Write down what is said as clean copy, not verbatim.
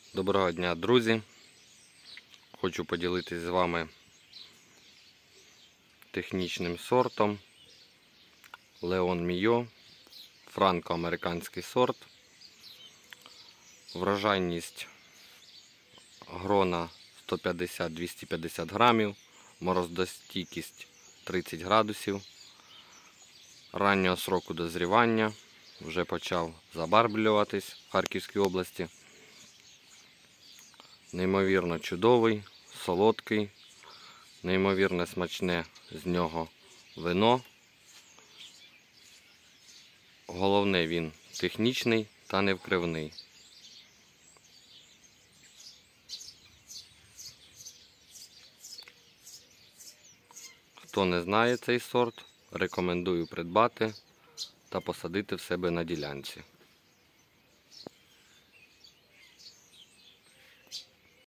Доброго дня, друзі! Хочу поділитися з вами технічним сортом Leon Mio, франко-американський сорт. Врожайність грона 150-250 грамів, морозостійкість 30 градусів, раннього сроку дозрівання, вже почав забарвлюватись в Харківській області. Неймовірно чудовий, солодкий, неймовірно смачне з нього вино. Головне, він технічний та невкривний. Хто не знає цей сорт, рекомендую придбати та посадити в себе на ділянці.